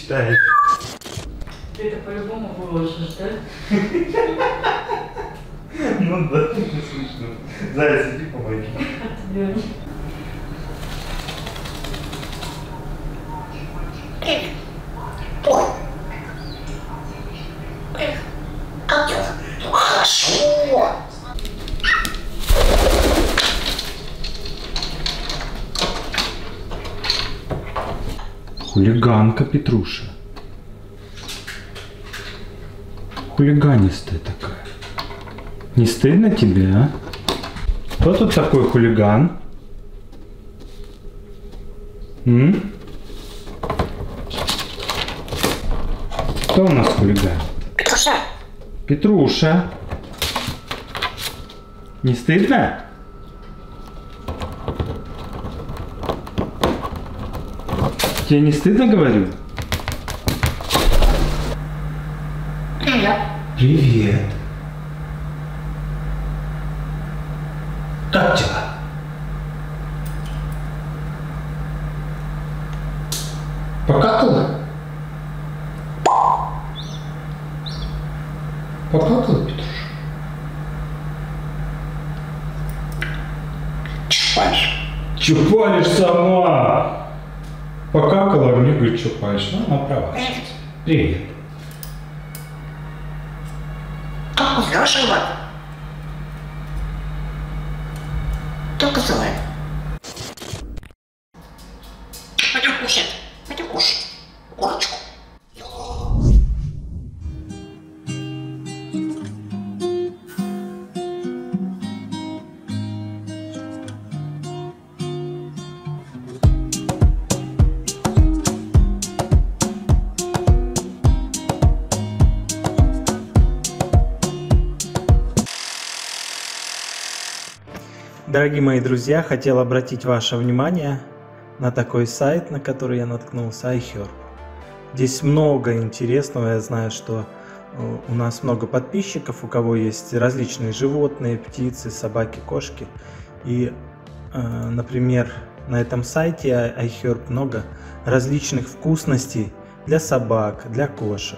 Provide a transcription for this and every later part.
читает. Ты это по-любому выложишь, да? Ну да, это смешно. Заяц, иди помоги. Отверни. Хорошо. Хулиганка Петруша. Хулиганистая такая. Не стыдно тебе, а? Кто тут такой хулиган? М? Кто у нас хулиган? Петруша. Петруша. Не стыдно? Тебе не стыдно, говорю? Привет. Привет. Как дела? Покакала? Покакала, Петруша? Чупаешь. Чупалишь сама. Покакала, а мне говорит, чупаешь. Ну, она права. Привет. Привет. Как узнал живот? Только злой. Пойдем кушать. Пойдем кушать. Курочку. Дорогие мои друзья, хотел обратить ваше внимание на такой сайт, на который я наткнулся, iHerb. Здесь много интересного, я знаю, что у нас много подписчиков, у кого есть различные животные, птицы, собаки, кошки. И, например, на этом сайте iHerb много различных вкусностей для собак, для кошек.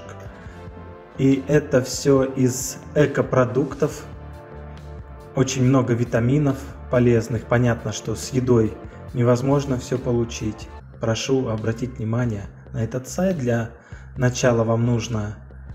И это все из экопродуктов, очень много витаминов полезных. Понятно, что с едой невозможно все получить. Прошу обратить внимание на этот сайт. Для начала вам нужно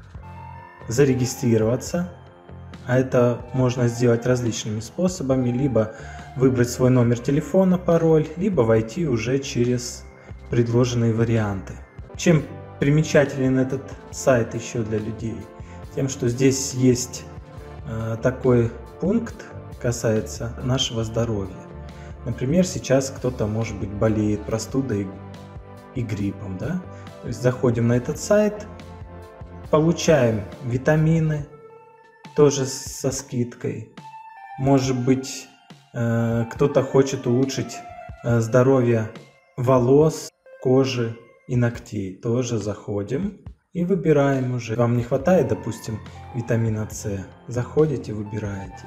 зарегистрироваться, а это можно сделать различными способами, либо выбрать свой номер телефона, пароль, либо войти уже через предложенные варианты. Чем примечателен этот сайт еще для людей? Тем, что здесь есть такой пункт, касается нашего здоровья. Например, сейчас кто-то, может быть, болеет простудой и гриппом, да? То есть заходим на этот сайт, получаем витамины, тоже со скидкой. Может быть, кто-то хочет улучшить здоровье волос, кожи и ногтей. Тоже заходим и выбираем уже. Вам не хватает, допустим, витамина С. Заходите, выбираете.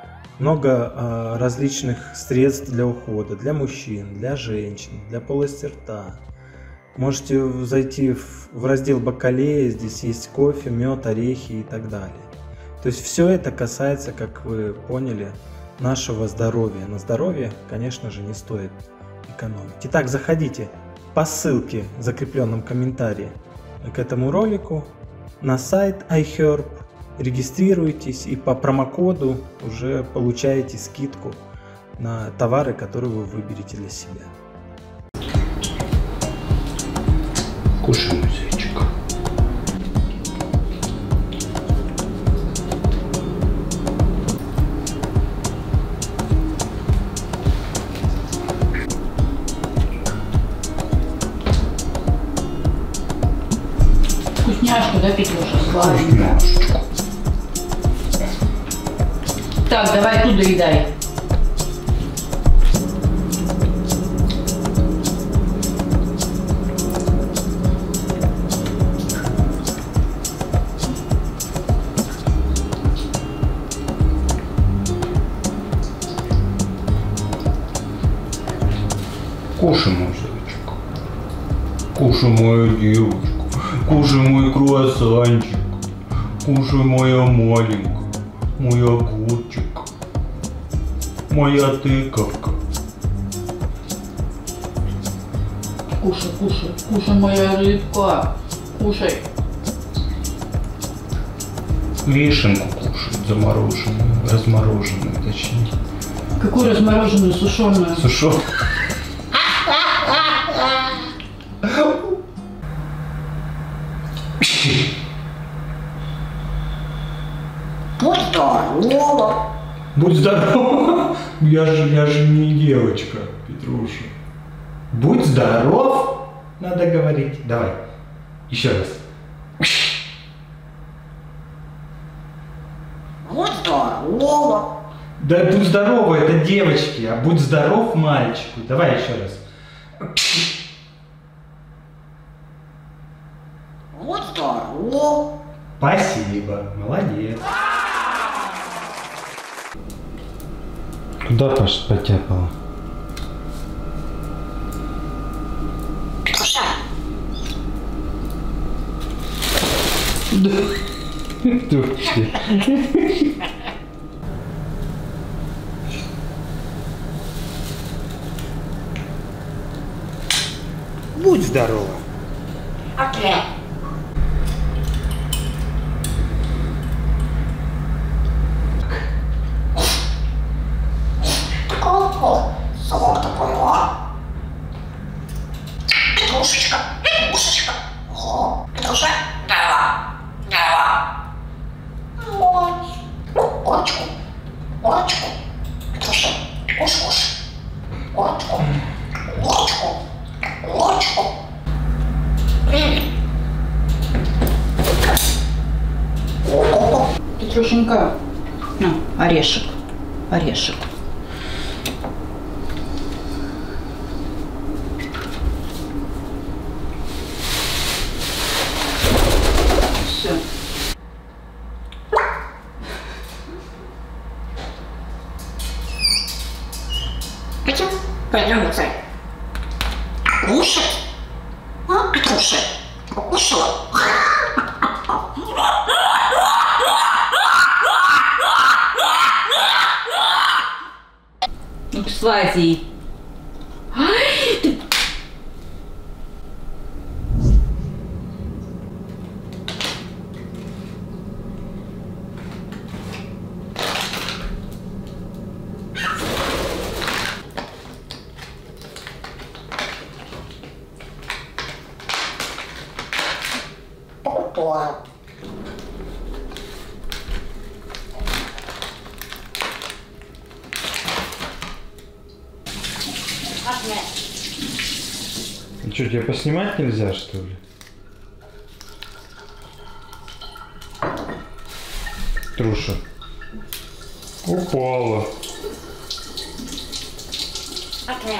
Много различных средств для ухода, для мужчин, для женщин, для полости рта. Можете зайти в раздел бакалея, здесь есть кофе, мед, орехи и так далее. То есть все это касается, как вы поняли, нашего здоровья. На здоровье, конечно же, не стоит экономить. Итак, заходите по ссылке в закрепленном комментарии к этому ролику на сайт iHerb. Регистрируйтесь и по промокоду уже получаете скидку на товары, которые вы выберете для себя. Кушай, мой зайчик. Вкусняшку, да, Петруша? Сладенько. Вкусняшечку. Так, давай туда доедай. Кушай, мой зайчик. Кушай, мою девочку. Кушай мой круассанчик. Кушай моя маленькая. Мой огурчик. Моя тыковка. Кушай, кушай, кушай, моя рыбка. Кушай. Вишенку кушает замороженную, размороженную, точнее. Какую размороженную, сушеную? Сушеную. Будь здорова. Будь здоров. Я же не девочка, Петруша. Будь здоров, надо говорить. Давай. Еще раз. Будь здорова. Да будь здорова, это девочки, а будь здоров мальчику. Давай еще раз. Будь здоров. Спасибо, молодец. Куда Паша потяпала? Петруша, Ты вообще. Будь здорова. окей. Совок такой, а? Петрушечка, Петрушечка. О, Петруша, дала. Корочку, корочку. Петруша, куш. Корочку. Петрушенька, на, орешек. Все. Пойдем, пойдем, Царь. Кушать? А, Петруша, покушала? Ну, кстати. Ай, ты... Покупала. Что, тебя поснимать нельзя, что ли? Труша. Упала. Окей.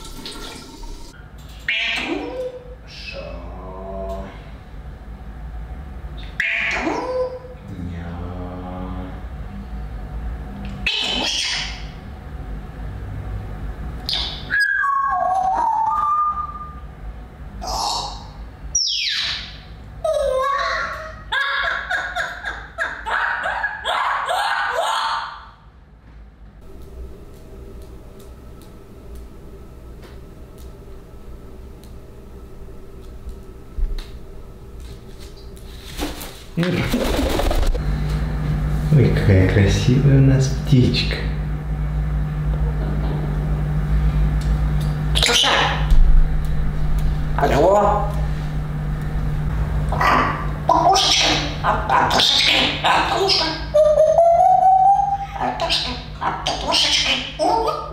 Ой, какая красивая у нас птичка. Петруша. Алло. Покушечка. Петушечка. Петушка. Петушка. Петушечка.